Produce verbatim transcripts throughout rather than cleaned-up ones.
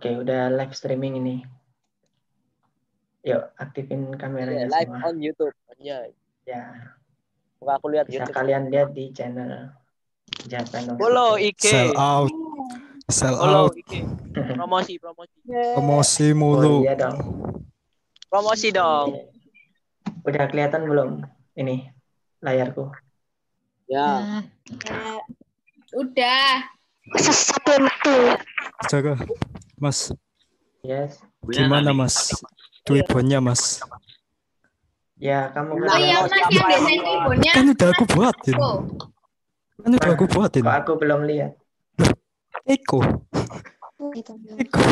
Oke, udah live streaming ini. Yuk, aktifin kameranya yeah, live semua. on YouTube. Ya. Ya. Buka aku lihat Bisa YouTube. kalian lihat di channel Japan. Follow I G. Sell out. Sell Follow out. I G. Promosi, promosi. Promosi Oh mulu. iya dong. Promosi dong. Udah kelihatan belum ini layarku? Ya. Ya. Udah. Satu itu. Jaga. Mas, Yes. gimana Mas? Twibbonnya Mas. Ya, kamu Oh iya, Mas yang desain tribunnya. Kan udah aku buatin. Oh. Kan udah aku buatin. Kok aku belum lihat? Eko. Eko.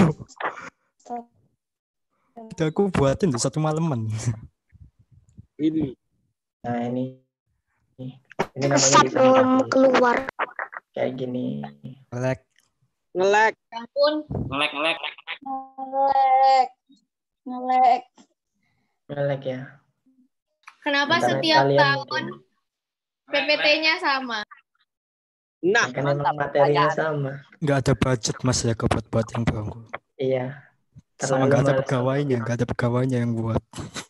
Udah aku buatin tuh satu malaman. Ini. Nah, ini. Ini namanya Satu desain grafis. keluar. Kayak gini. Selek. Ngelek. Ya ampun. Ngelek ngelek. Ngelek. Ngelek. Ngelek ya. Kenapa Internet setiap kalian tahun mungkin. P P T-nya sama? Nah, Ya, kan emang mantap. materinya Pertanyaan. sama. Nggak ada budget Mas ya ke buat-buat yang baru. Iya. Sama Terlalu nggak ada males. pegawainya, nggak ada pegawainya yang buat.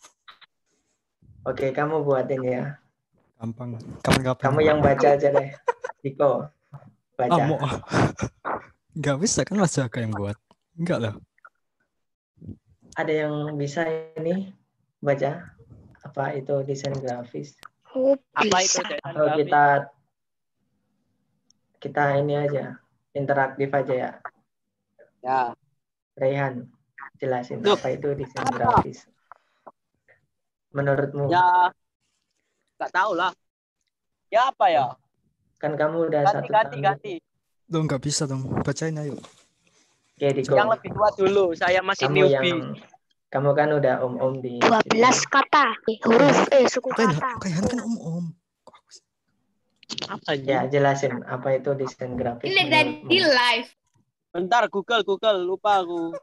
Oke, kamu buatin ya. Gampang. Kapan-kapan. Kamu yang baca aja deh. Diko, baca. Ah, mau. Nggak bisa kan Mas Jaka yang buat. Enggak lah. Ada yang bisa ini baca? Apa itu desain grafis? Oh, Apa itu bisa. desain Atau grafis? kita kita ini aja, interaktif aja ya. Ya. Raihan, jelasin Duh. apa itu desain grafis. Menurutmu? Ya. Nggak tahu lah. Ya apa ya? Kan kamu udah Ganti, satu ganti, tahun. ganti. Loh nggak bisa dong. Bacain ayo. Oke, Diko. Yang lebih tua dulu. Saya masih Kamu newbie. yang kamu kan udah om-om di dua belas kata. Eh, huruf eh suku Kan kata. kan kan om-om. Kok aku sih? Apa Ya, ini? jelasin apa itu desain grafis. Ini dari menurutmu. live. Bentar, Google, Google. Lupa aku.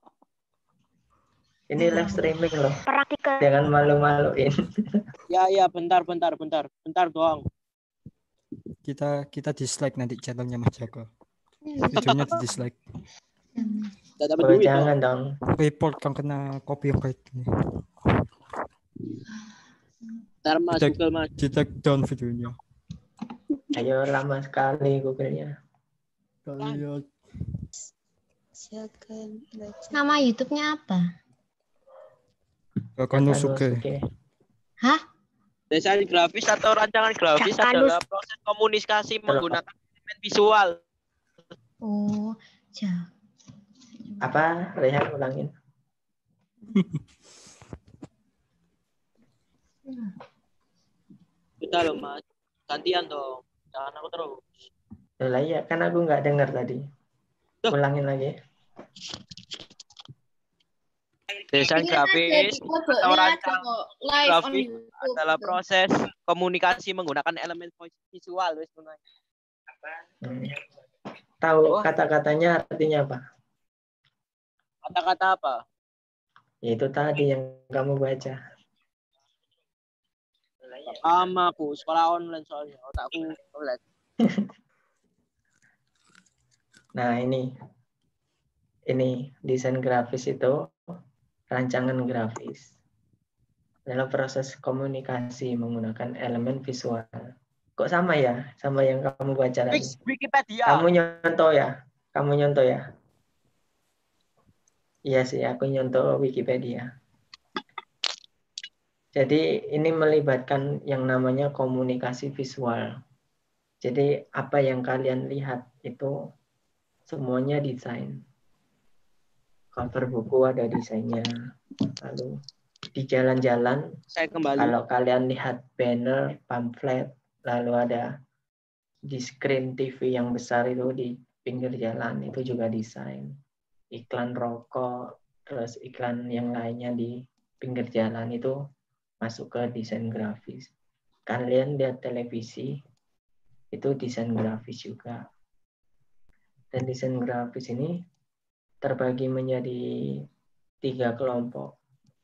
Ini live streaming loh. Praktikum. Jangan malu-maluin. Ya, ya. Bentar, bentar, bentar. Bentar doang. Kita kita dislike nanti channelnya Mas Jaka. Videonya di dislike. Nggak dapat Oh, duit dong. jangan dong. Report kan kena copyright nih. Bentar, Mas. Kita- Google, Mas. Di take down videonya. Ayo, lama sekali Google-nya. Kalian Nama YouTube-nya apa? Kanosuke. Oke. Hah? Desain grafis atau rancangan grafis Jangan adalah proses komunikasi menggunakan elemen visual. Oh, ja. Apa? Rehan ulangin. Udah loh, Mas. Gantian dong. Jangan aku terus. Lah iya, kan aku nggak dengar tadi. Duh. Ulangin lagi. Desain Ini grafis aja, kodoknya atau aja rancang kok, live on grafis YouTube. adalah proses komunikasi menggunakan elemen visual. Wes, bener. Hmm. Tahu Oh. kata-katanya artinya apa? Kata-kata apa? Ya, itu tadi yang kamu baca. Sama aku, sekolah online soalnya. Otakku online. Nah, ini. Ini desain grafis itu rancangan grafis. Dalam proses komunikasi menggunakan elemen visual. Kok sama ya? Sama yang kamu baca tadi. Fix Wikipedia. Kamu nyontoh ya? Kamu nyontoh ya? Iya sih, aku nyontoh Wikipedia. Jadi ini melibatkan yang namanya komunikasi visual. Jadi apa yang kalian lihat itu semuanya desain. Cover buku ada desainnya. Lalu di jalan-jalan, Saya kembali. kalau kalian lihat banner, pamflet, lalu ada di screen T V yang besar itu di pinggir jalan, itu juga desain. Iklan rokok, terus iklan yang lainnya di pinggir jalan itu masuk ke desain grafis. Kalian lihat televisi, itu desain grafis juga. Dan desain grafis ini terbagi menjadi tiga kelompok.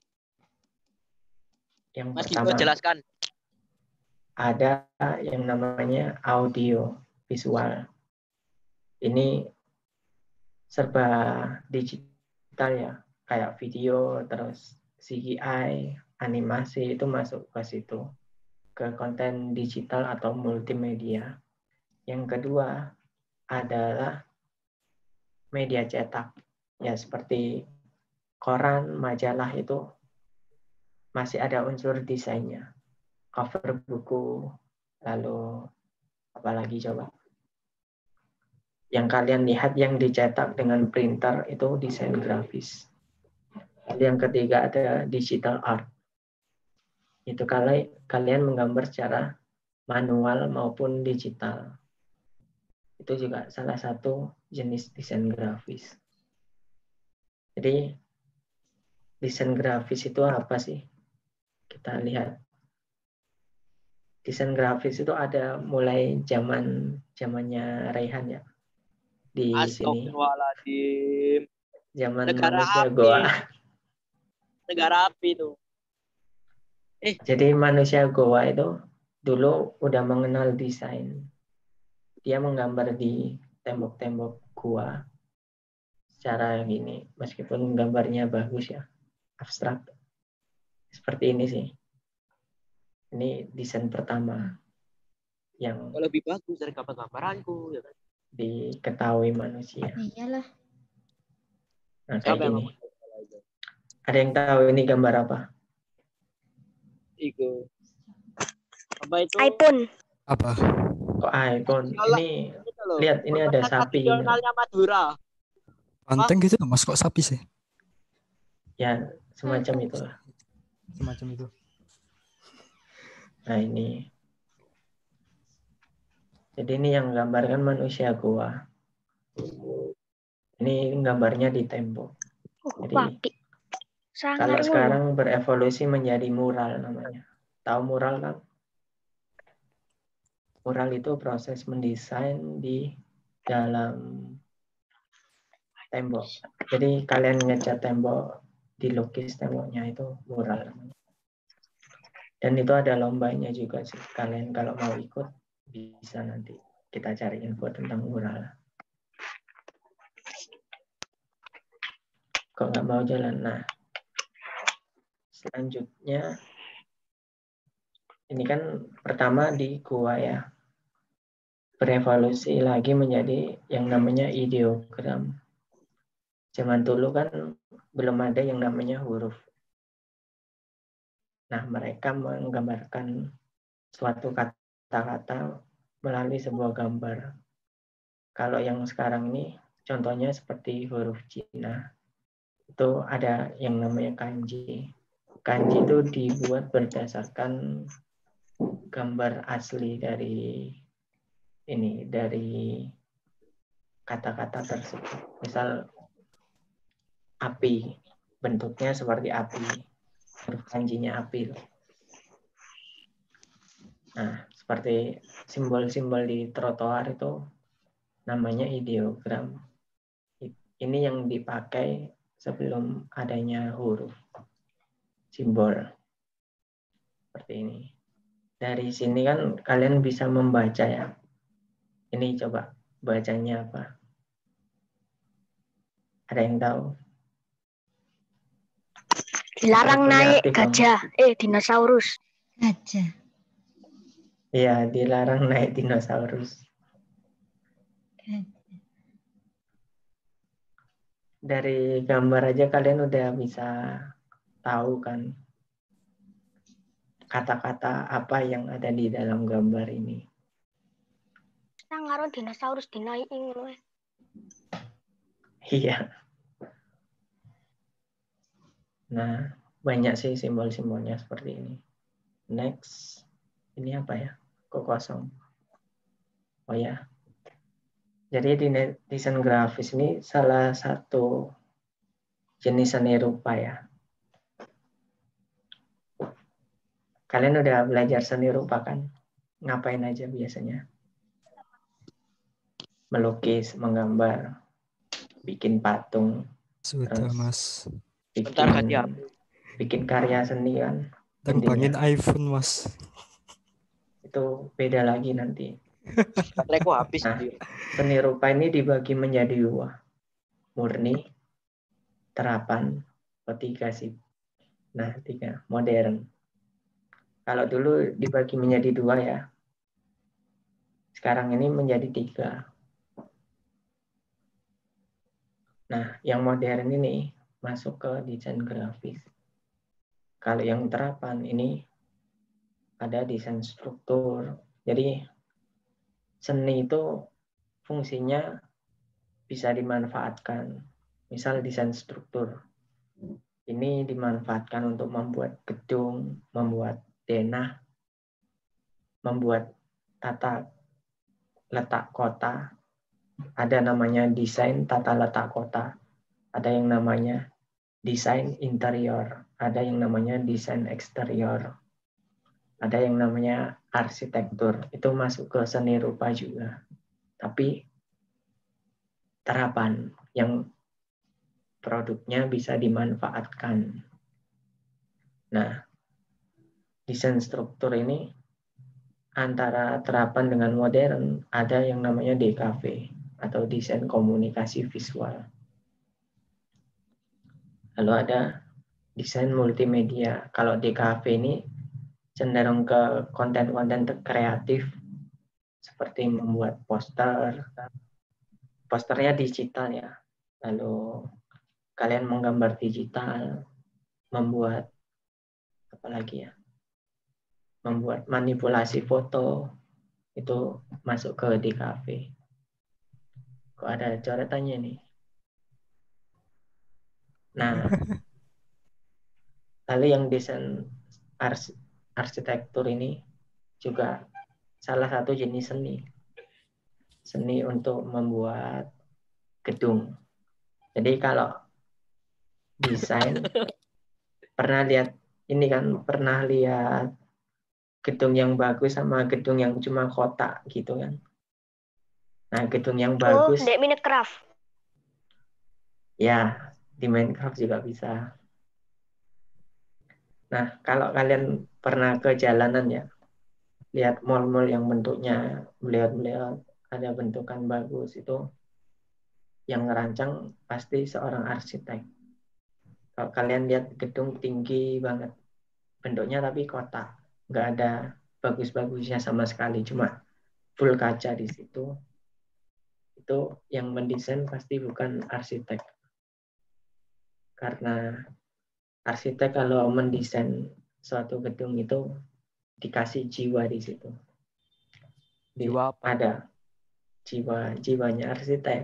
Yang Mas pertama, Diko jelaskan. ada yang namanya audio visual. Ini serba digital. digital ya, kayak video, terus C G I, animasi itu masuk ke situ, ke konten digital atau multimedia. Yang kedua adalah media cetak, ya seperti koran, majalah itu masih ada unsur desainnya, cover buku, lalu apalagi coba? Yang kalian lihat yang dicetak dengan printer itu desain grafis. Lalu yang ketiga ada digital art. Itu kalau kalian menggambar secara manual maupun digital. Itu juga salah satu jenis desain grafis. Jadi desain grafis itu apa sih? Kita lihat. Desain grafis itu ada mulai zaman zamannya Raihan ya. Di sini. Astagfirullahaladzim. Zaman Negara manusia api. Goa. Negara api tuh. Eh. Jadi manusia Goa itu dulu udah mengenal desain. Dia menggambar di tembok-tembok gua secara gini, meskipun gambarnya bagus ya, abstrak. Seperti ini sih. Ini desain pertama yang Oh, lebih bagus dari gambar-gambaranku ya kan. Diketahui manusia. Iyalah. Nah, kayak Siapa yang gini. ngomong? Ada yang tahu ini gambar apa? Iku. Apa itu? iPhone. Apa? Oh, iPhone. Salah. Ini Itu loh. lihat, ini ada Merupakan sapi ini. nasionalnya Madura. Banteng gitu loh, Mas, kok sapi sih? Ya, semacam itulah. Semacam itu. Nah, ini. Jadi ini yang gambarkan manusia Goa. Ini gambarnya di tembok. Oh, Jadi wapi. kalau Sangar sekarang berevolusi menjadi mural namanya. Tahu mural kan? Mural itu proses mendesain di dalam tembok. Jadi kalian ngecat tembok, dilukis temboknya itu mural namanya. Dan itu ada lombanya juga sih. Kalian kalau mau ikut bisa nanti kita cari info tentang mural. Kok nggak mau jalan? Nah, selanjutnya ini kan pertama di gua ya, berevolusi lagi menjadi yang namanya ideogram. Zaman dulu kan belum ada yang namanya huruf. Nah, mereka menggambarkan suatu kata-kata melalui sebuah gambar. Kalau yang sekarang ini contohnya seperti huruf Cina. Itu ada yang namanya kanji. Kanji itu dibuat berdasarkan gambar asli dari ini, dari kata-kata tersebut. Misal api, bentuknya seperti api. Huruf kanjinya api. Nah, seperti simbol-simbol di trotoar itu namanya ideogram. Ini yang dipakai sebelum adanya huruf, simbol. Seperti ini. Dari sini kan kalian bisa membaca ya. Ini coba bacanya apa? Ada yang tahu? Dilarang Punya naik artikel. gajah, eh dinosaurus. Aja. Iya, dilarang naik dinosaurus. Dari gambar aja kalian udah bisa tahu kan kata-kata apa yang ada di dalam gambar ini. Sangar dinosaurus dinaikin ngono. Iya. Nah, banyak sih simbol-simbolnya seperti ini. Next. Ini apa ya? Kok kosong? Oh ya. Jadi di desain grafis ini salah satu jenis seni rupa ya. Kalian udah belajar seni rupa kan? Ngapain aja biasanya? Melukis, menggambar, bikin patung, Sudah, terus Mas. Bentar bikin, ganti H P. bikin karya seni kan. Terbangin Intinya. iPhone, Mas. Itu beda lagi nanti. Bateraiku habis. Nah, Dir. seni rupa ini dibagi menjadi dua. Murni, terapan O tiga sih. Nah, tiga modern. Kalau dulu dibagi menjadi dua ya. Sekarang ini menjadi tiga. Nah, yang modern ini masuk ke desain grafis. Kalau yang terapan ini ada desain struktur. Jadi seni itu fungsinya bisa dimanfaatkan. Misal desain struktur. Ini dimanfaatkan untuk membuat gedung, membuat denah, membuat tata letak kota. Ada namanya desain tata letak kota. Ada yang namanya desain interior. Ada yang namanya desain eksterior. Ada yang namanya arsitektur. Itu masuk ke seni rupa juga. Tapi terapan yang produknya bisa dimanfaatkan. Nah, desain struktur ini antara terapan dengan modern ada yang namanya D K V atau desain komunikasi visual. Lalu ada desain multimedia. Kalau D K V ini cenderung ke konten-konten kreatif seperti membuat poster. Posternya digital ya. Lalu kalian menggambar digital, membuat apa lagi ya? Membuat manipulasi foto, itu masuk ke D K V. Kok ada coretannya nih? Nah, lalu yang desain ars arsitektur ini juga salah satu jenis seni. Seni untuk membuat gedung. Jadi kalau desain, pernah lihat ini kan, pernah lihat gedung yang bagus sama gedung yang cuma kotak gitu kan. Nah, gedung yang Oh, bagus, di Minecraft. ya di Minecraft juga bisa. Nah, kalau kalian pernah ke jalanan ya, lihat mall-mall yang bentuknya beliau-beliau ada bentukan bagus, itu yang ngerancang pasti seorang arsitek. Kalau kalian lihat gedung tinggi banget, bentuknya tapi kotak, nggak ada bagus-bagusnya sama sekali, cuma full kaca di situ. Itu yang mendesain pasti bukan arsitek. Karena arsitek kalau mendesain suatu gedung itu dikasih jiwa di situ. Di, Jiwa apa? ada jiwa jiwanya arsitek.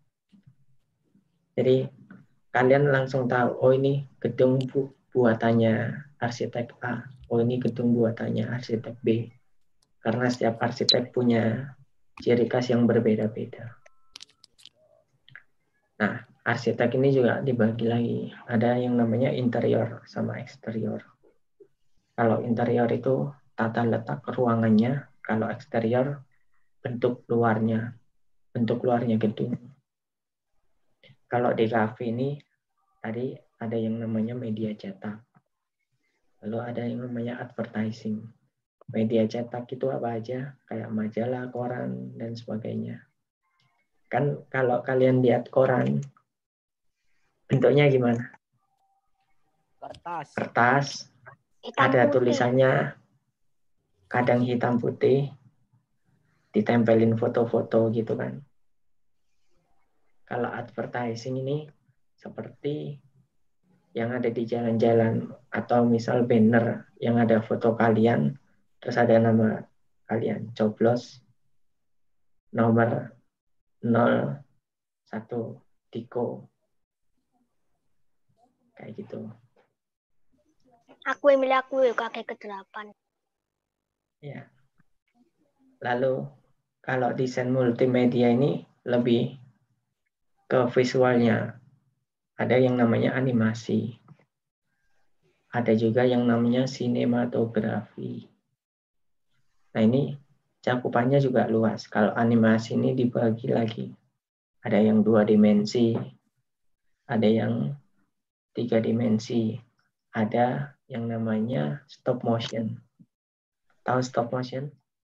Jadi kalian langsung tahu, oh ini gedung bu, buatannya arsitek A, oh ini gedung buatannya arsitek B. Karena setiap arsitek punya ciri khas yang berbeda-beda. Nah, arsitek ini juga dibagi lagi. Ada yang namanya interior sama eksterior. Kalau interior itu tata letak ruangannya, kalau eksterior bentuk luarnya, bentuk luarnya gedung. Kalau di kafe ini tadi ada yang namanya media cetak. Lalu ada yang namanya advertising. Media cetak itu apa aja? Kayak majalah, koran, dan sebagainya. Kan kalau kalian lihat koran, bentuknya gimana? Kertas. Kertas, Hitam ada putih. tulisannya, kadang hitam putih, ditempelin foto-foto gitu kan. Kalau advertising ini seperti yang ada di jalan-jalan atau misal banner yang ada foto kalian, terus ada nama kalian, coblos nomor nol satu Diko. Kayak gitu. Aku yang milih aku ya kakek kedelapan. Ya. Lalu kalau desain multimedia ini lebih ke visualnya. Ada yang namanya animasi. Ada juga yang namanya sinematografi. Nah ini cakupannya juga luas. Kalau animasi ini dibagi lagi. Ada yang dua dimensi, ada yang tiga dimensi, ada yang namanya stop motion. Tahu stop motion?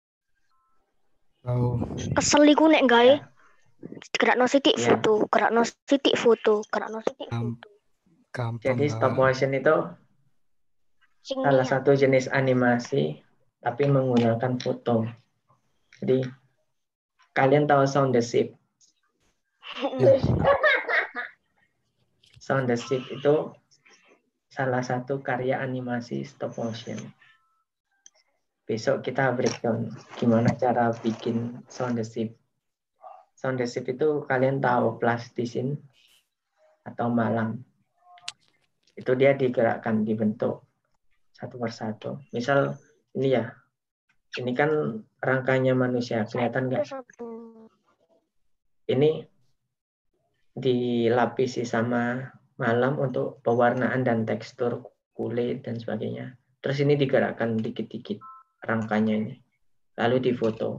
Tahu. Kesel iku nek gawe Ya. gerakno sithik Ya. foto, gerakno sithik foto, gerakno sithik Am- foto. Gampang Jadi stop lah. motion itu Sing salah nih, satu jenis animasi tapi menggunakan foto. Jadi kalian tahu Sound the Ship? Ya. Sound the Ship itu salah satu karya animasi stop motion. Besok kita breakdown gimana cara bikin Sound the Ship. Sound the Ship itu kalian tahu plastisin atau malam. Itu dia digerakkan, dibentuk satu persatu. Misal ini ya, ini kan rangkanya manusia, kelihatan nggak? Ini dilapisi sama malam untuk pewarnaan dan tekstur kulit dan sebagainya. Terus ini digerakkan dikit-dikit rangkanya ini. Lalu difoto.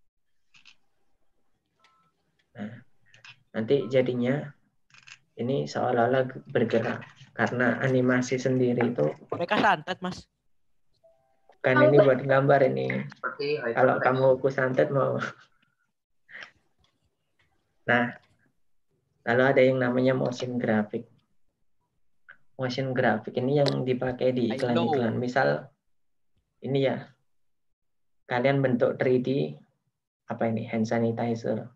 Nah, nanti jadinya ini seolah-olah bergerak. Karena animasi sendiri itu Mereka santet, Mas. bukan ini buat gambar ini. Kalau kamu aku santet mau. Nah, lalu ada yang namanya motion graphic. Motion graphic ini yang dipakai di iklan-iklan. Misal ini ya, kalian bentuk tiga D, apa ini, hand sanitizer.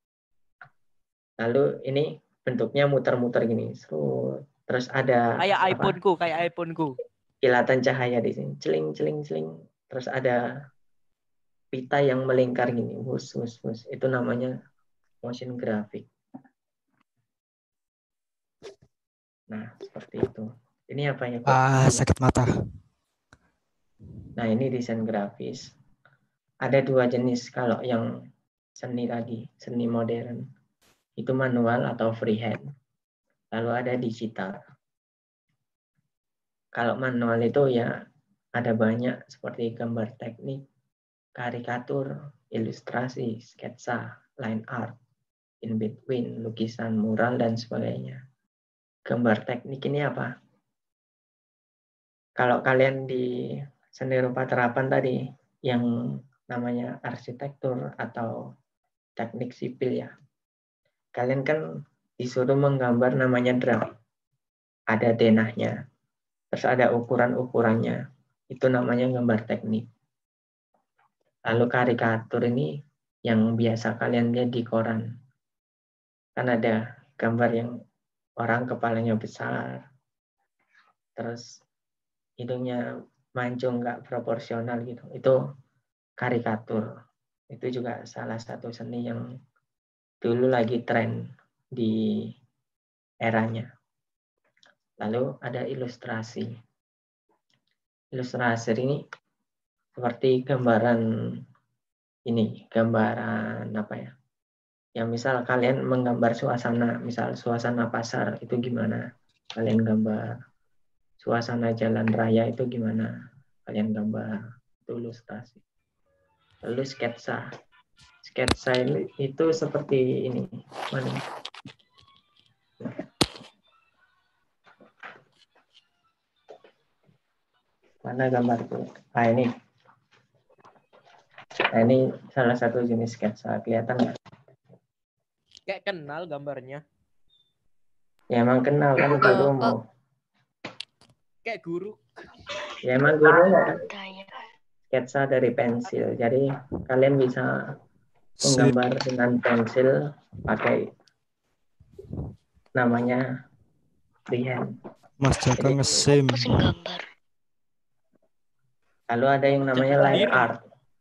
Lalu ini bentuknya muter-muter gini. Terus ada Kayak apa, iPhone-ku, kayak iPhone-ku. kilatan cahaya di sini. Celing, celing, celing. Terus ada pita yang melingkar gini. Wus, wus, wus. Itu namanya motion graphic. Nah, seperti itu. Ini apa ya, kok? Ah, sakit mata. Nah, ini desain grafis. Ada dua jenis kalau yang seni tadi, seni modern. Itu manual atau freehand. Lalu ada digital. Kalau manual itu ya ada banyak seperti gambar teknik, karikatur, ilustrasi, sketsa, line art, in between, lukisan, mural, dan sebagainya. Gambar teknik ini apa? Kalau kalian di seni rupa terapan tadi, yang namanya arsitektur atau teknik sipil ya, kalian kan disuruh menggambar namanya draft. Ada denahnya, terus ada ukuran-ukurannya. Itu namanya gambar teknik. Lalu karikatur ini yang biasa kalian lihat di koran. Kan ada gambar yang orang kepalanya besar, terus hidungnya mancung nggak proporsional gitu. Itu karikatur. Itu juga salah satu seni yang dulu lagi tren di eranya. Lalu ada ilustrasi. Ilustrasi ini seperti gambaran ini, gambaran apa ya? Yang misal kalian menggambar suasana, misal suasana pasar itu gimana? Kalian gambar. Suasana jalan raya itu gimana? Kalian gambar. Itu ilustrasi. Lalu sketsa. Sketsa ini itu seperti ini. Mana? Mana gambarku? Nah ini. Nah ini salah satu jenis sketsa. Kelihatan nggak? Kayak kenal gambarnya. Ya emang kenal kan gurumu. Kayak guru. Ya emang guru kan Daya. sketsa dari pensil. Jadi kalian bisa Sip. menggambar dengan pensil pakai namanya freehand. Mas Jaka Jadi- ngesim. Pusing gambar. Lalu ada yang namanya Jangan line sendiri. art.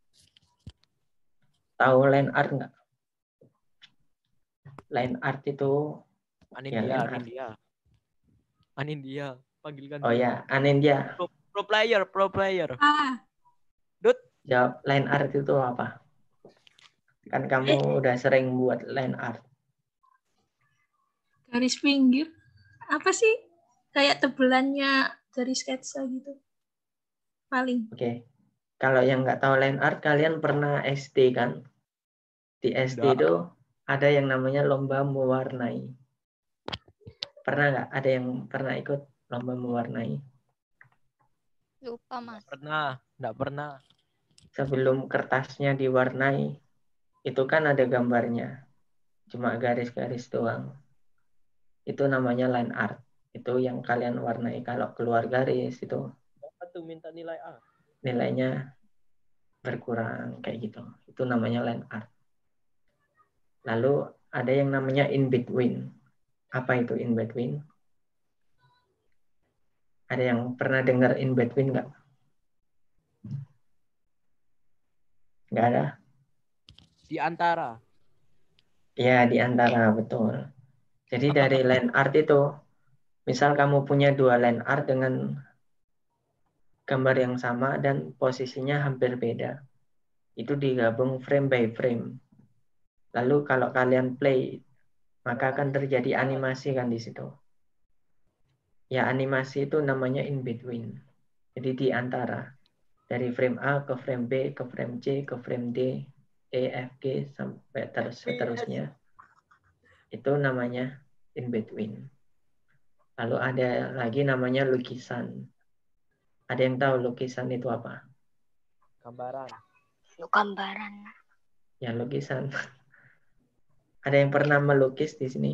Tahu line art nggak? Line art itu, Anindia, Ya, kan? Anindia. Anindia, panggilkan oh dia. ya, Anindya. Pro, pro player, pro player. Ah, Jawab, line art itu apa? Kan kamu udah sering buat line art. garis pinggir. Apa sih? Kayak tebelannya dari sketsa gitu. Paling. Oke. Kalau yang nggak tahu line art, kalian pernah S D kan? Di S D Nggak. itu ada yang namanya lomba mewarnai. Pernah nggak? Ada yang pernah ikut lomba mewarnai? Lupa, Mas. Pernah, enggak pernah. Sebelum kertasnya diwarnai, itu kan ada gambarnya. Cuma garis-garis doang. Itu namanya line art. Itu yang kalian warnai. Kalau keluar garis itu Atau minta nilai A. nilainya berkurang kayak gitu. Itu namanya line art. Lalu ada yang namanya in between. Apa itu in between? Ada yang pernah dengar in between nggak? Nggak ada? Di antara. Ya, di antara, betul. Jadi dari line art itu, misal kamu punya dua line art dengan gambar yang sama dan posisinya hampir beda. Itu digabung frame by frame. Lalu kalau kalian play, maka akan terjadi animasi kan di situ. Ya, animasi itu namanya in between. Jadi di antara. Dari frame A ke frame B, ke frame C, ke frame D, E, F, G, sampai terus seterusnya. Itu namanya in between. Lalu ada lagi namanya lukisan. Ada yang tahu lukisan itu apa? Gambaran. Gambaran. Ya, lukisan. Ada yang pernah melukis di sini?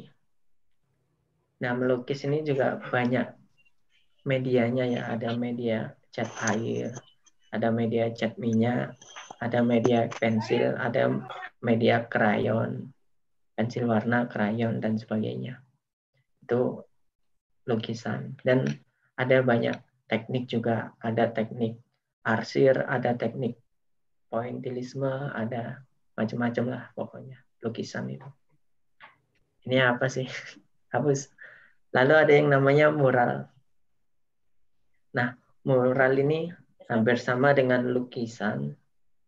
Nah, melukis ini juga banyak medianya ya. Ada media cat air, ada media cat minyak, ada media pensil, ada media krayon, pensil warna, krayon, dan sebagainya. Itu lukisan. Dan ada banyak teknik juga. Ada teknik arsir, ada teknik pointillisme, ada macam-macam lah pokoknya lukisan itu. Ini apa sih? Hapus. Lalu ada yang namanya mural. Nah, mural ini hampir sama dengan lukisan.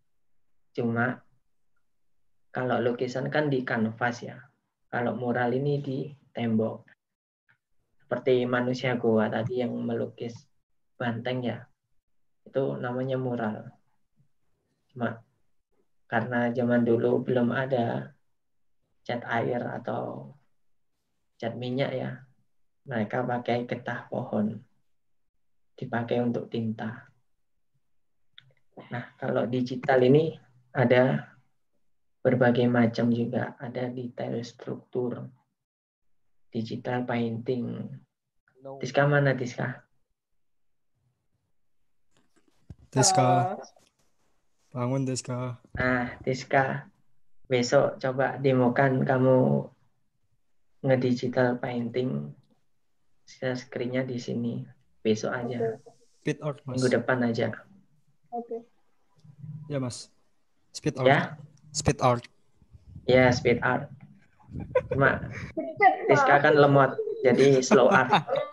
Cuma kalau lukisan kan di kanvas ya. Kalau mural ini di tembok. Seperti manusia goa tadi yang melukis banteng ya. Itu namanya mural. Cuma karena zaman dulu belum ada cat air atau cat minyak ya. Mereka pakai getah pohon. Dipakai untuk tinta. Nah, kalau digital ini ada berbagai macam juga. Ada detail struktur, digital painting. No. Tiska mana Tiska? Tiska. Bangun Tiska. Nah, Tiska, besok coba demokan kamu ngedigital painting. Share screen-nya di sini. Besok aja. Speed art, Mas. Minggu depan aja. Oke. Ya, Mas. Speed art. Ya? Speed art. Ya, speed art. Cuma Tiska kan lemot, jadi slow art.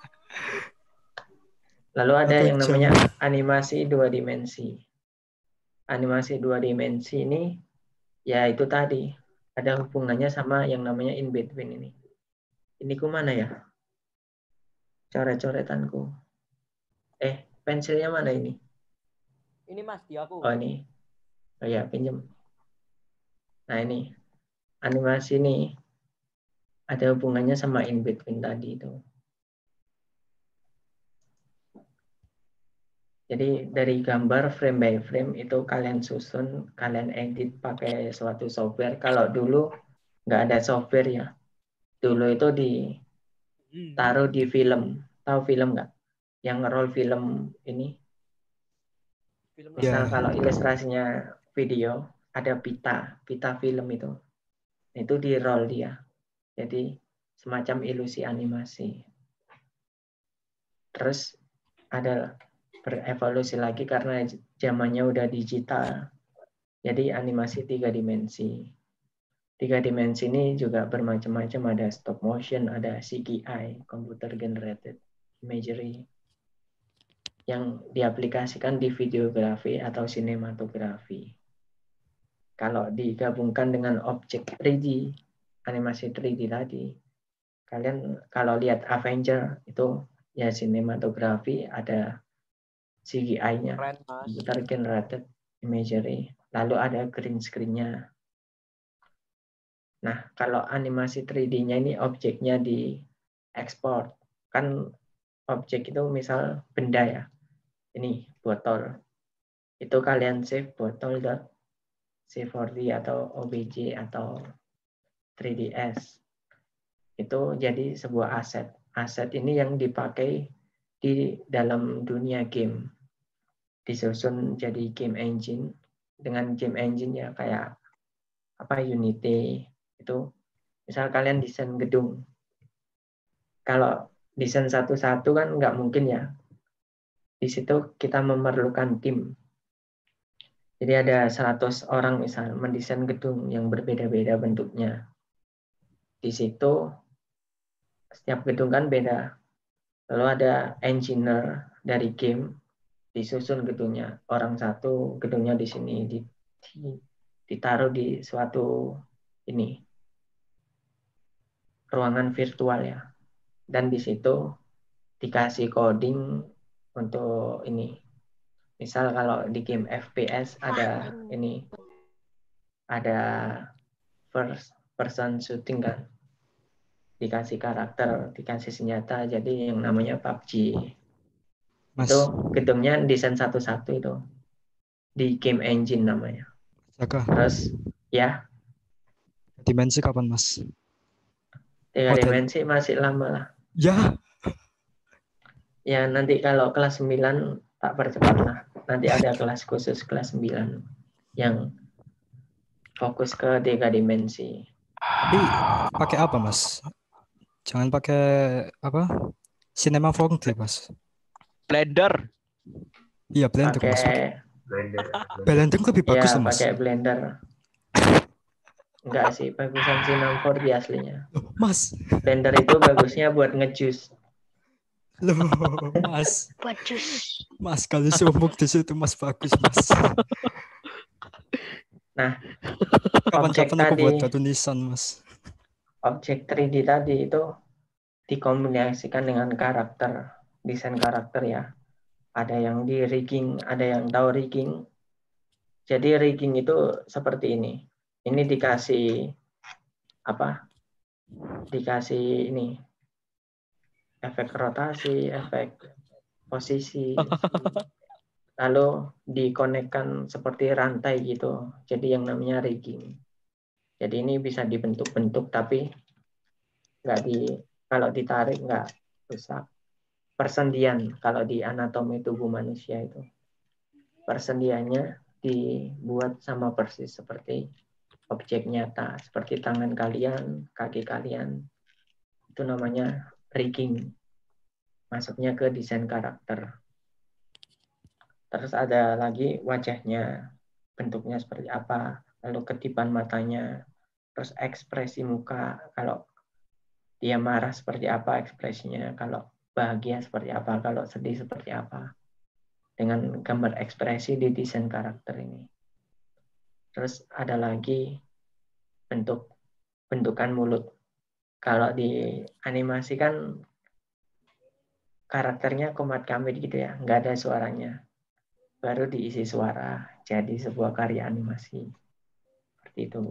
Lalu ada Satu yang jam. namanya animasi dua dimensi. Animasi dua dimensi ini, ya itu tadi, ada hubungannya sama yang namanya in between ini. Ini ku mana ya? Coret-coretanku. Eh, pensilnya mana ini? Ini Mas, di aku. Oh ini. Oh ya, pinjem. Nah ini, animasi ini ada hubungannya sama in between tadi itu. Jadi dari gambar frame by frame itu kalian susun, kalian edit pakai suatu software. Kalau dulu nggak ada software ya. Dulu itu ditaruh di film. Tahu film nggak? Yang roll film ini. Misal Ya. kalau ilustrasinya video, ada pita, pita film itu. Itu di roll dia. Jadi semacam ilusi animasi. Terus ada berevolusi lagi karena zamannya udah digital. Jadi animasi tiga dimensi. Tiga dimensi ini juga bermacam-macam. Ada stop motion, ada C G I, computer generated imagery, yang diaplikasikan di videografi atau sinematografi. Kalau digabungkan dengan objek tiga D, animasi tiga D tadi, kalian kalau lihat Avenger itu ya sinematografi, ada C G I-nya, computer generated imagery, lalu ada green screen-nya. Nah, kalau animasi tiga D-nya ini objeknya di ekspor. Kan objek itu misal benda ya. Ini botol. Itu kalian save botol dot C four D atau O B J atau tiga D S. Itu jadi sebuah aset. aset ini yang dipakai di dalam dunia game. Disusun jadi game engine. Dengan game engine ya kayak apa Unity itu. Misal kalian desain gedung. Kalau desain satu-satu kan nggak mungkin ya. Di situ kita memerlukan tim. Jadi ada seratus orang misal mendesain gedung yang berbeda-beda bentuknya. Di situ setiap gedung kan beda. Lalu ada engineer dari game disusun gedungnya. Orang satu gedungnya di sini ditaruh di suatu ini ruangan virtual ya. Dan di situ dikasih coding untuk ini. Misal kalau di game F P S ada ini, ada first person shooting kan, dikasih karakter, dikasih senjata, jadi yang namanya P U B G. Mas, Itu gedungnya desain satu-satu itu di game engine namanya. Jaka, Terus ya dimensi kapan Mas? tiga Model. dimensi masih lama lah. Ya, Ya nanti kalau kelas sembilan tak percepat lah. Nanti ada kelas khusus kelas sembilan yang fokus ke tiga dimensi. tapi pakai apa Mas? Jangan pakai apa? Cinema four D Mas. Blender. Iya Blender Mas. Pakai Blender. Blender lebih bagus ya loh Mas. pakai Blender. Enggak sih, bagusan Cinema four D aslinya. Loh, Mas, Blender itu bagusnya buat ngejus. loh Mas, Buat jus. Mas kalau sumuk di situ Mas bagus Mas. Nah, objek Kapan-kapan aku buat tadi, kartu Nissan Mas. objek tiga D tadi itu dikombinasikan dengan karakter, desain karakter ya. Ada yang di rigging, ada yang tahu rigging. Jadi rigging itu seperti ini. Ini dikasih apa? Dikasih ini efek rotasi, efek posisi. Lalu dikonekkan seperti rantai gitu. Jadi yang namanya rigging. Jadi ini bisa dibentuk-bentuk tapi nggak di kalau ditarik nggak rusak. Persendian kalau di anatomi tubuh manusia itu persendiannya dibuat sama persis seperti objek nyata, seperti tangan kalian, kaki kalian. Itu namanya rigging. Masuknya ke desain karakter. Terus ada lagi wajahnya, bentuknya seperti apa, lalu kedipan matanya, terus ekspresi muka, kalau dia marah seperti apa ekspresinya, kalau bahagia seperti apa, kalau sedih seperti apa. Dengan gambar ekspresi di desain karakter ini. Terus ada lagi bentuk bentukan mulut. Kalau di animasi kan karakternya komat kamit gitu ya, nggak ada suaranya. Baru diisi suara, jadi sebuah karya animasi. Seperti itu.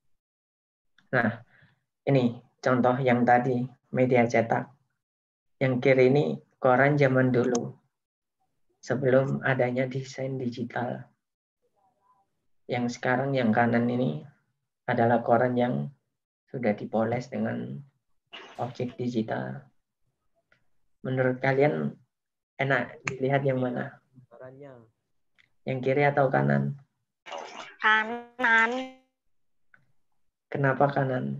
Nah, ini contoh yang tadi, media cetak. Yang kiri ini koran zaman dulu. Sebelum adanya desain digital. Yang sekarang yang kanan ini adalah koran yang sudah dipoles dengan objek digital. Menurut kalian enak dilihat yang mana? Korannya. Yang kiri atau kanan? Kanan. Kenapa kanan?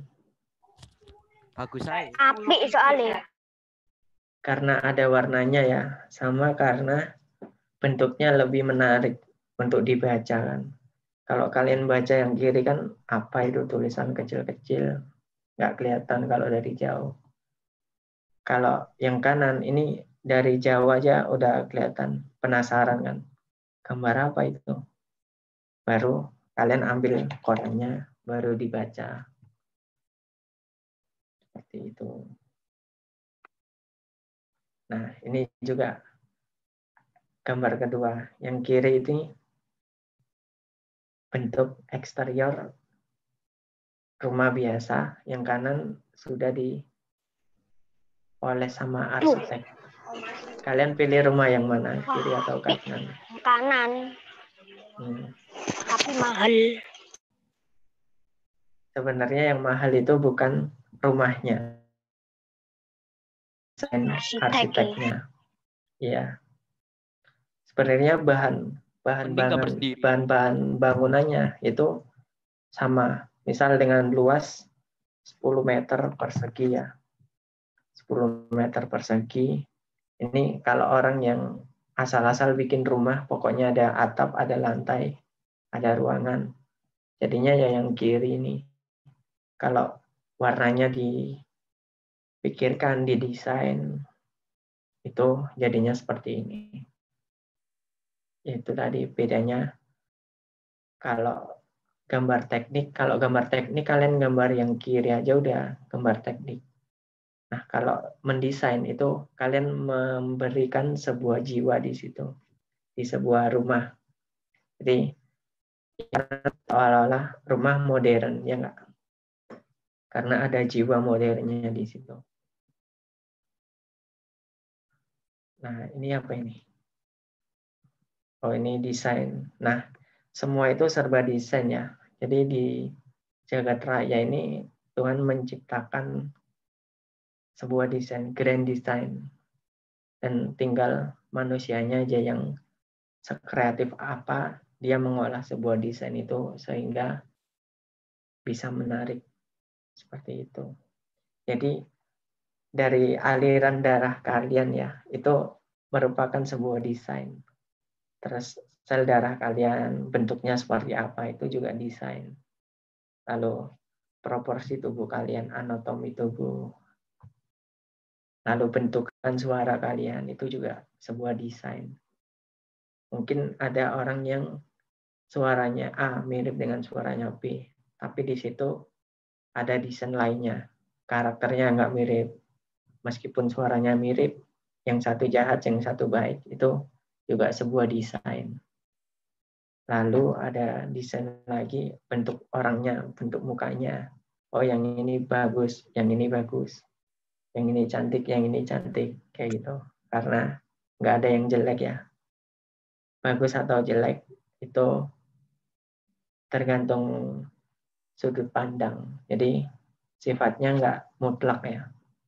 Bagus saya. Api soalnya. Karena ada warnanya ya, sama karena bentuknya lebih menarik untuk dibaca kan. Kalau kalian baca yang kiri kan apa itu tulisan kecil-kecil, nggak kelihatan kalau dari jauh. Kalau yang kanan ini dari jauh aja udah kelihatan, penasaran kan, gambar apa itu? Baru kalian ambil korannya, baru dibaca. Seperti itu. Nah, ini juga gambar kedua. Yang kiri ini bentuk eksterior rumah biasa, yang kanan sudah dipoles sama arsitek. Kalian pilih rumah yang mana, kiri atau kanan? Kanan. Hmm. Tapi mahal. Sebenarnya yang mahal itu bukan rumahnya, desain Arsitek, arsiteknya. Iya. Sebenarnya bahan bahan Mending gambar bahan sendiri. bahan-bahan bangunannya itu sama. Misal dengan luas sepuluh meter persegi ya. sepuluh meter persegi. Ini kalau orang yang asal-asal bikin rumah, pokoknya ada atap, ada lantai, ada ruangan. Jadinya ya yang kiri ini. Kalau warnanya dipikirkan, didesain, itu jadinya seperti ini. Itu tadi bedanya. Kalau gambar teknik, kalau gambar teknik kalian gambar yang kiri aja udah gambar teknik. Nah, kalau mendesain itu kalian memberikan sebuah jiwa di situ, di sebuah rumah. Jadi seolah-olah rumah modern, ya enggak? Karena ada jiwa modernnya di situ. Nah, ini apa ini? Oh, ini desain. Nah, semua itu serba desain ya. Jadi di jagat raya ini Tuhan menciptakan sebuah desain, grand design. Dan tinggal manusianya aja yang sekreatif apa dia mengolah sebuah desain itu sehingga bisa menarik seperti itu. Jadi dari aliran darah kalian ya, itu merupakan sebuah desain. Terus sel darah kalian bentuknya seperti apa itu juga desain. Lalu proporsi tubuh kalian, anatomi tubuh, lalu bentukan suara kalian itu juga sebuah desain. Mungkin ada orang yang suaranya A mirip dengan suaranya B, tapi di situ ada desain lainnya. Karakternya nggak mirip. Meskipun suaranya mirip, yang satu jahat, yang satu baik, itu juga sebuah desain. Lalu ada desain lagi bentuk orangnya, bentuk mukanya. Oh, yang ini bagus, yang ini bagus. Yang ini cantik, yang ini cantik. Kayak gitu. Karena nggak ada yang jelek ya. Bagus atau jelek itu tergantung sudut pandang. Jadi sifatnya nggak mutlak ya.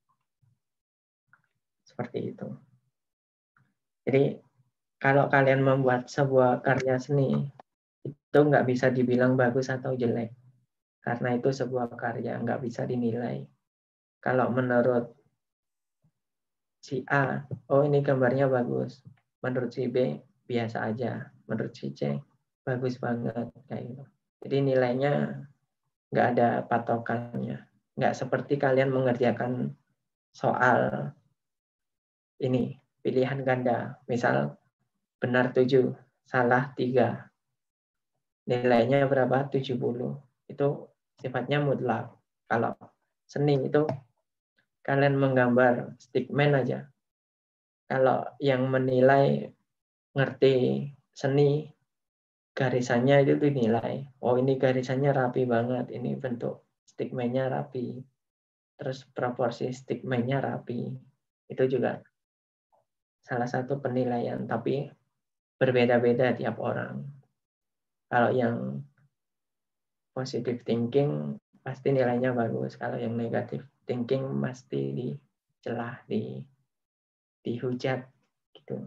Seperti itu. Jadi kalau kalian membuat sebuah karya seni, itu nggak bisa dibilang bagus atau jelek. Karena itu sebuah karya, nggak bisa dinilai. Kalau menurut si A, oh ini gambarnya bagus. Menurut si B, biasa aja. Menurut si C, bagus banget. Kayak gitu. Jadi nilainya nggak ada patokannya. Nggak seperti kalian mengerjakan soal ini, pilihan ganda. Misal, benar tujuh, salah tiga. Nilainya berapa? tujuh puluh. Itu sifatnya mutlak. Kalau seni itu kalian menggambar stickman aja. Kalau yang menilai ngerti seni, garisannya itu dinilai. Oh, ini garisannya rapi banget. Ini bentuk stickman-nya rapi. Terus proporsi stickman-nya rapi. Itu juga salah satu penilaian. Tapi berbeda-beda tiap orang. Kalau yang positive thinking pasti nilainya bagus. Kalau yang negative thinking pasti dicelah, di dihujat gitu.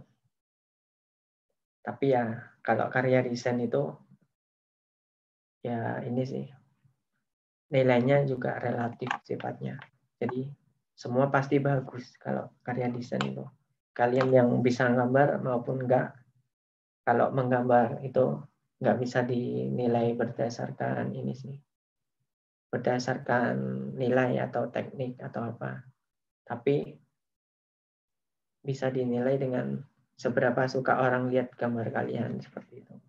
Tapi ya kalau karya desain itu ya ini sih nilainya juga relatif sifatnya. Jadi semua pasti bagus kalau karya desain itu. Kalian yang bisa gambar maupun enggak, kalau menggambar itu nggak bisa dinilai berdasarkan ini sih, berdasarkan nilai atau teknik atau apa, tapi bisa dinilai dengan seberapa suka orang lihat gambar kalian seperti itu.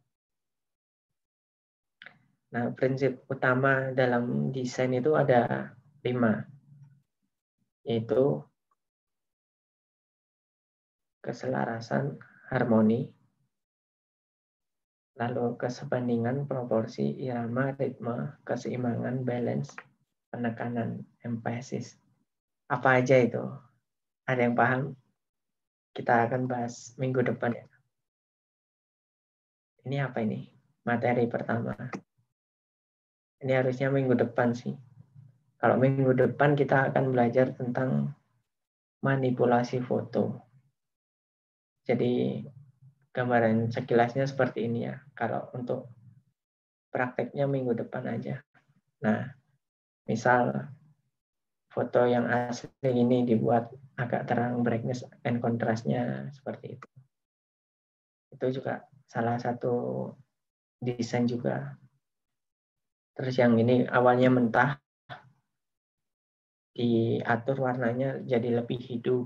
Nah, prinsip utama dalam desain itu ada lima, yaitu keselarasan, harmoni, lalu kesebandingan, proporsi, irama, ritme, keseimbangan, balance, penekanan, emphasis. Apa aja itu? Ada yang paham? Kita akan bahas minggu depan ya. Ini apa ini? Materi pertama. Ini harusnya minggu depan sih. Kalau minggu depan kita akan belajar tentang manipulasi foto. Jadi gambaran sekilasnya seperti ini ya. Kalau untuk prakteknya minggu depan aja. Nah, misal foto yang asli ini dibuat agak terang, brightness and contrast-nya seperti itu. Itu juga salah satu desain juga. Terus yang ini awalnya mentah, diatur warnanya jadi lebih hidup.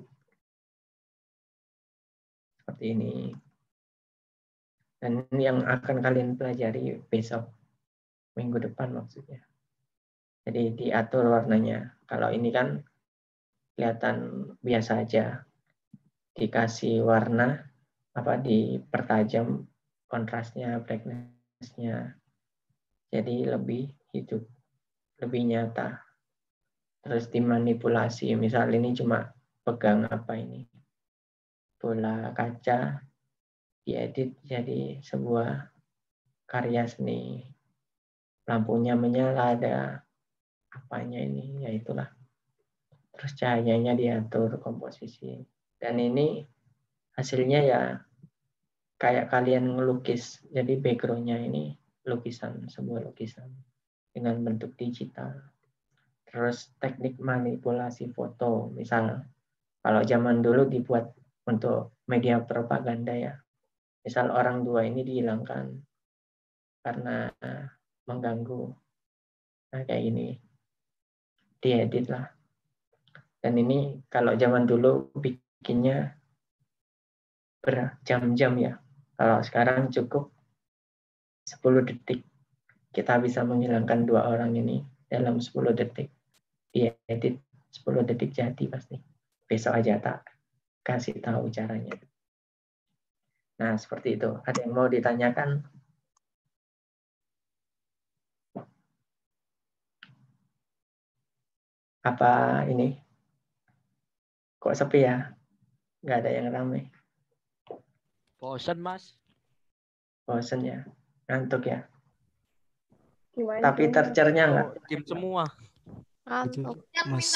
Seperti ini. Dan ini yang akan kalian pelajari besok, minggu depan maksudnya. Jadi diatur warnanya. Kalau ini kan kelihatan biasa aja. Dikasih warna, apa dipertajam kontrasnya, brightness-nya. Jadi lebih hidup, lebih nyata. Terus dimanipulasi, misal ini cuma pegang apa ini, bola kaca, diedit jadi sebuah karya seni. Lampunya menyala, ada apanya ini, ya itulah. Terus cahayanya diatur, komposisi. Dan ini hasilnya ya kayak kalian ngelukis. Jadi background-nya ini lukisan, sebuah lukisan dengan bentuk digital. Terus teknik manipulasi foto, misal kalau zaman dulu dibuat untuk media propaganda ya. Misal orang dua ini dihilangkan karena mengganggu. Nah kayak gini, diedit lah. Dan ini kalau zaman dulu bikinnya berjam-jam ya. Kalau sekarang cukup sepuluh detik. Kita bisa menghilangkan dua orang ini dalam sepuluh detik. Diedit sepuluh detik jadi pasti. Besok aja tak kasih tahu caranya. Nah, seperti itu. Ada yang mau ditanyakan? Apa ini? Kok sepi ya? Nggak ada yang ramai. Bosan, Mas. Bosen ya? Ngantuk ya? Gimana Tapi sih? tercernya nggak? Oh, tim semua. Itu Ngantuk. Mas.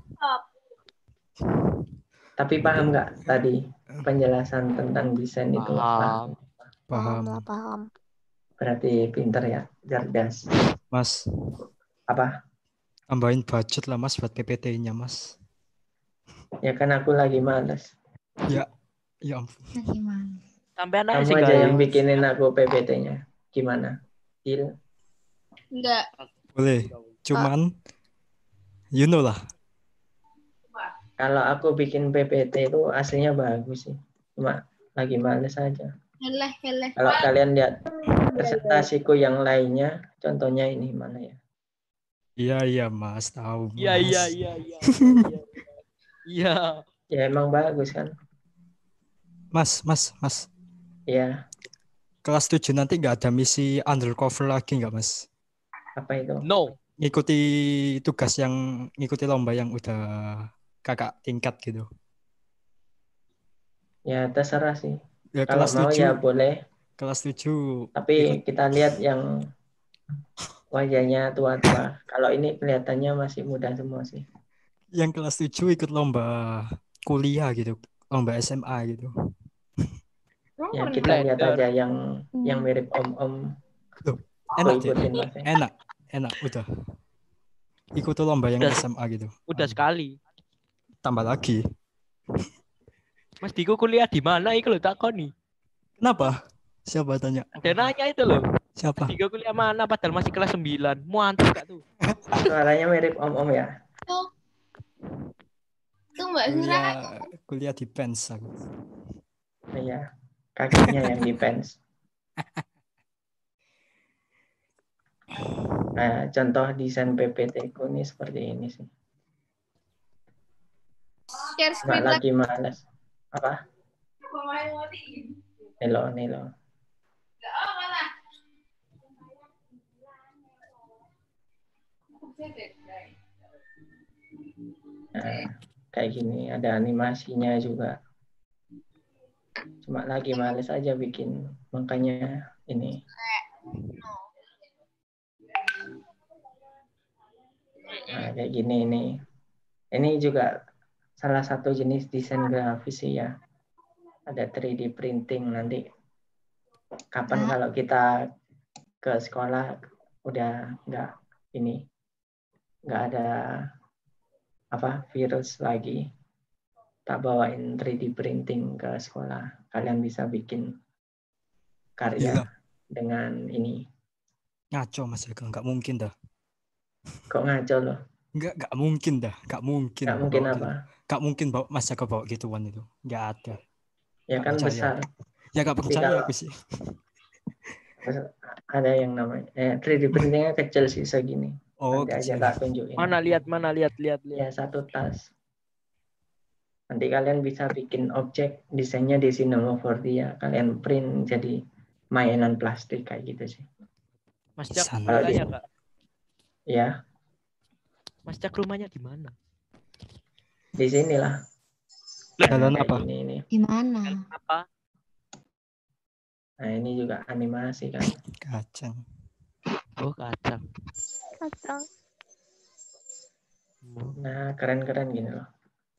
Tapi paham nggak tadi penjelasan tentang desain itu? Paham. Paham Paham. lah, paham. Berarti pinter ya, cerdas. Mas, Apa? tambahin budget lah Mas buat P P T-nya Mas. Ya kan aku lagi males. Ya, ya ampun. Lagi mana? Sampean aja Kamu sih aja gawe. yang bikinin aku P P T-nya. Gimana? Deal? Enggak. Boleh. Cuman, you know lah. Kalau aku bikin P P T itu aslinya bagus sih. Cuma lagi males aja. Helah, helah. Kalau kalian lihat presentasiku yang lainnya, contohnya ini mana ya? Iya, iya Mas, tahu Mas. Iya, iya, iya, iya. Iya. Ya emang bagus kan? Mas, Mas, Mas. Ya, Kelas tujuh nanti nggak ada misi undercover lagi nggak Mas? apa itu? No. Ngikuti tugas yang, ngikuti lomba yang udah kakak tingkat gitu. Ya terserah sih. Ya, Kalau kelas mau tujuh, ya boleh. kelas tujuh Tapi ikut, kita lihat yang wajahnya tua-tua. Kalau ini kelihatannya masih muda semua sih. yang kelas tujuh ikut lomba kuliah gitu, lomba S M A gitu. Ya kita lihat Blender. aja yang yang mirip om-om. Loh, Aku enak deh. ikutin Mas. ya. Enak, enak, udah. Ikut lomba yang Udah. S M A gitu. Udah sekali. Tambah lagi. Mas Diko kuliah di mana iku lho takoni. Kenapa? Siapa tanya? Ada nanya itu loh. Siapa? Mas Diko kuliah mana padahal masih kelas sembilan. Mantap gak tuh? Suaranya mirip om-om ya. Tuh. Tuh Mbak Zura. Kuliah, kuliah di Pens aku. Iya. Kakinya yang di pants. Nah, contoh desain P P T ku ini seperti ini sih. Share Nggak screen lagi. lagi malas. Apa? Nelo, Nelo. Nah, kayak gini, ada animasinya juga. Cuma lagi males aja bikin, makanya ini. Nah, kayak gini ini. Ini juga salah satu jenis desain grafis sih ya. Ada tiga D printing nanti. Kapan Kak. kalau kita ke sekolah udah nggak ini nggak ada apa virus lagi, tak bawain tiga D printing ke sekolah. Kalian bisa bikin karya Gila. dengan ini. Ngaco Mas Jaka, nggak mungkin dah. Kok ngaco loh? Nggak, nggak mungkin dah. Nggak mungkin. Nggak mungkin bawa apa? gitu. Nggak mungkin bawa Mas Jaka bawa gituan itu. Nggak ada. Ya Nggak kan percaya. besar. Ya nggak Tapi percaya kalau aku sih. ada yang namanya eh, tiga D printingnya kecil sih segini. Oh, Nanti aja kecil. tak tunjukin. Mana lihat, mana lihat, lihat, Ya lihat. satu tas. Nanti kalian bisa bikin objek desainnya di Cinema four D ya. Kalian print jadi mainan plastik kayak gitu sih. Mas Cak, Sana. Kalau di- tanya Kak. Ya Mas Cak rumahnya di mana? di sinilah. Jalan Kayak apa? gini ini. Di mana? Apa? Nah ini juga animasi kan. Kacang. Oh, kacang. Kacang. Nah keren-keren gini loh.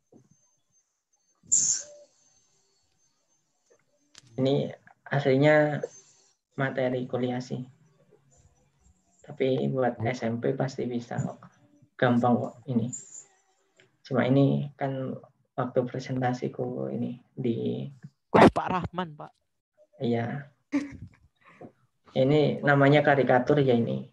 Ini aslinya materi kuliah sih. Tapi buat S M P pasti bisa kok. Gampang kok ini. Cuma ini kan waktu presentasiku ini di Wah, Pak Rahman, Pak. iya. Ini namanya karikatur ya ini.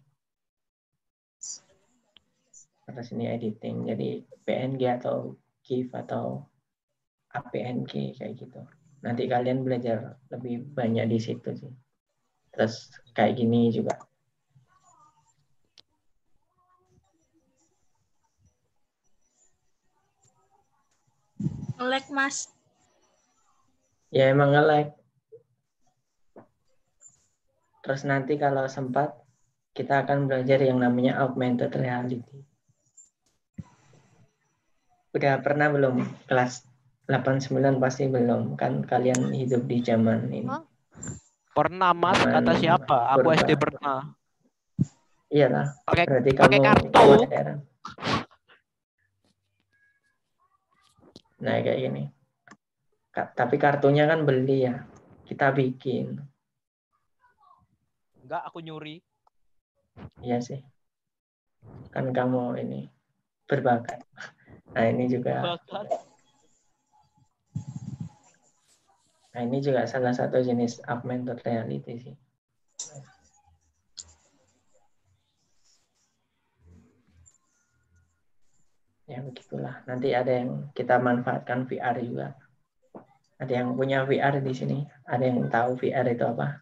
Terus ini editing. Jadi P N G atau GIF atau A P N G kayak gitu. Nanti kalian belajar lebih banyak di situ sih. Terus kayak gini juga. Nge-lag, Mas. Ya emang nge-lag. Terus nanti kalau sempat kita akan belajar yang namanya augmented reality. Udah pernah belum kelas delapan sembilan pasti belum kan kalian hidup di zaman ini. Oh. Pernah, Mas. Zaman Kata siapa? Aku purba. S D pernah. Iyalah. Pakai Berarti pakai kamu kartu. modern. Nah kayak gini. Ka- Tapi kartunya kan beli ya. Kita bikin. Enggak, aku nyuri. Iya sih. Kan kamu ini berbakat. Nah ini juga. Bakat. Nah ini juga salah satu jenis augmented reality sih. Ya begitulah. Nanti ada yang kita manfaatkan V R juga. Ada yang punya V R di sini. Ada yang tahu V R itu apa?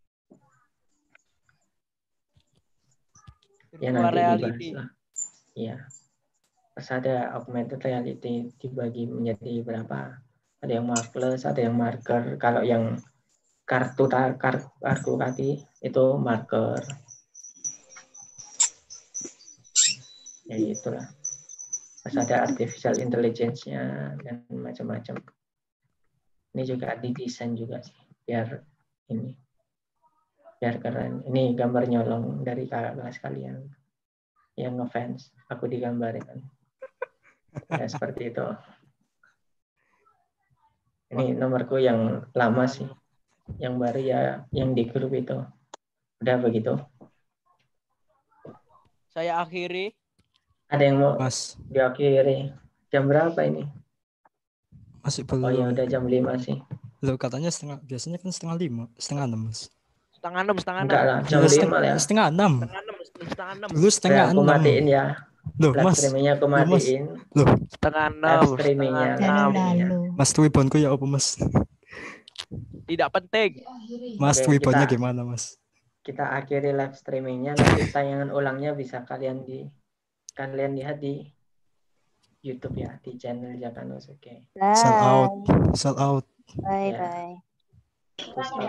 Ya Virtual nanti dibahas reality. lah. Iya. Terus ada augmented reality dibagi menjadi berapa? Ada yang markerless, ada yang marker. Kalau yang kartu kartu, kartu kaki itu marker. Ya itulah. Terus ada artificial intelligence-nya dan macam-macam. Ini juga didesain juga sih, biar ini, biar keren. Ini gambar nyolong dari kakak kelas kalian yang ngefans. Aku digambarin. Ya seperti itu. Ini nomorku yang lama sih. Yang baru ya yang di grup itu. Udah begitu. Saya akhiri. Ada yang mau Mas, diakhiri. Jam berapa ini? masih Oh ya belum. udah jam lima sih. Lo katanya setengah, biasanya kan setengah lima, setengah enam Mas. Setengah enam, setengah enam. Enggak lah, jam Iya, lima setengah, ya. setengah enam. Setengah enam, setengah enam. Dulu setengah Udah aku enam. matiin ya. Loh Live Mas, streamingnya aku loh Mas, matiin. loh Setengah Live enam, streamingnya. setengah live enam. streamingnya. Lalu. Mas Twibanku ya apa Mas? Tidak penting. Mas Oke, Twibannya kita- gimana Mas? Kita akhiri live streamingnya. Nanti tayangan ulangnya bisa kalian di kalian lihat di YouTube ya, di channel Jakanus. Oke. Sell out, sell out. Bye Ya. bye. Terus